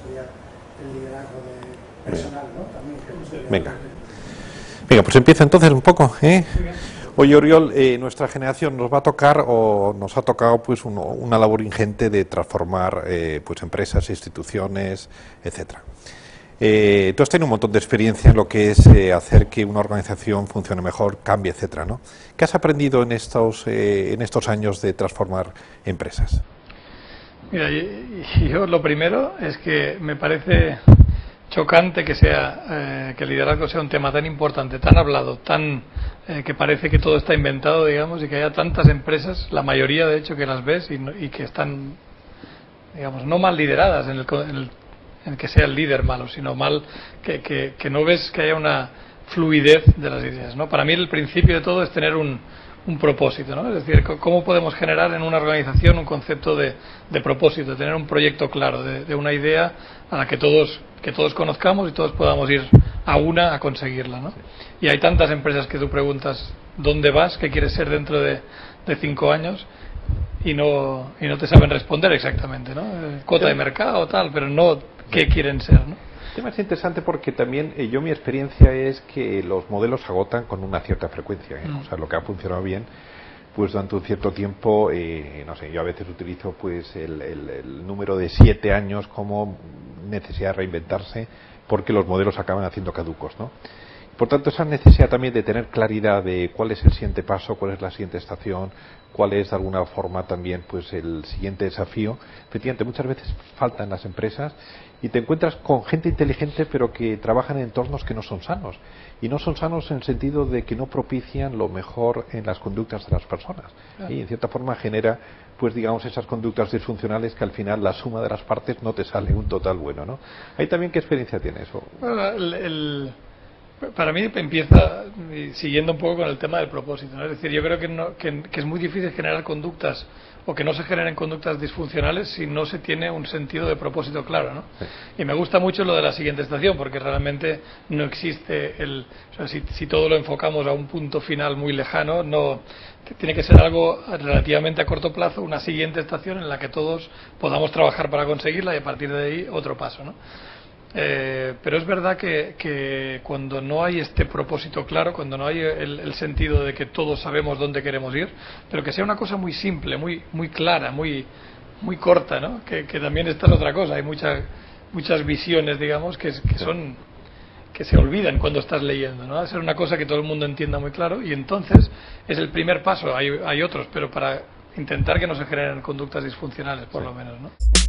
estudiar el liderazgo personal, ¿no? También queremos estudiar. Venga, pues empieza entonces un poco, ¿eh? Oye, Oriol, nuestra generación nos va a tocar o nos ha tocado pues una labor ingente de transformar pues empresas, instituciones, etcétera. Tú has tenido un montón de experiencia en lo que es hacer que una organización funcione mejor, cambie, etcétera, ¿no? ¿Qué has aprendido en estos años de transformar empresas? Mira, yo lo primero es que me parece chocante que el liderazgo sea un tema tan importante, tan hablado, que parece que todo está inventado, digamos, y que haya tantas empresas, la mayoría de hecho que las ves y que están, digamos, no mal lideradas en que sea el líder malo, sino mal que no ves que haya una fluidez de las ideas, ¿no? Para mí el principio de todo es tener un propósito, ¿no? Es decir, cómo podemos generar en una organización un concepto de propósito, de tener un proyecto claro, de una idea a la que todos conozcamos y todos podamos ir a conseguirla, ¿no? Y hay tantas empresas que tú preguntas ¿dónde vas? ¿Qué quieres ser dentro de 5 años? Y no te saben responder exactamente, ¿no? Cuota de mercado tal, pero no qué quieren ser, ¿no? El tema es interesante porque también mi experiencia es que los modelos se agotan con una cierta frecuencia, ¿eh? O sea, lo que ha funcionado bien, pues durante un cierto tiempo, no sé, yo a veces utilizo pues el número de 7 años como necesidad de reinventarse porque los modelos acaban haciendo caducos, ¿no? Por tanto, esa necesidad también de tener claridad de cuál es el siguiente paso, cuál es la siguiente estación, cuál es de alguna forma también pues el siguiente desafío, efectivamente muchas veces falta en las empresas y te encuentras con gente inteligente pero que trabajan en entornos que no son sanos. Y no son sanos en el sentido de que no propician lo mejor en las conductas de las personas. Y en cierta forma genera, pues digamos, esas conductas disfuncionales que al final la suma de las partes no te sale un total bueno, ¿no? ¿Ahí también qué experiencia tienes? Bueno, para mí empieza siguiendo un poco con el tema del propósito, ¿no? Es decir, yo creo que es muy difícil generar conductas o que no se generen conductas disfuncionales si no se tiene un sentido de propósito claro, ¿no? Sí. Y me gusta mucho lo de la siguiente estación porque realmente no existe o sea, si todo lo enfocamos a un punto final muy lejano, no tiene que ser algo relativamente a corto plazo, una siguiente estación en la que todos podamos trabajar para conseguirla y a partir de ahí otro paso, ¿no? Pero es verdad que cuando no hay este propósito claro, cuando no hay el sentido de que todos sabemos dónde queremos ir, pero que sea una cosa muy simple, muy clara, muy corta, ¿no? Que también esta es otra cosa, hay muchas visiones, digamos, que se olvidan cuando estás leyendo, ¿no? Hacer una cosa que todo el mundo entienda muy claro y entonces es el primer paso, hay otros, pero para intentar que no se generen conductas disfuncionales, por lo menos, ¿no?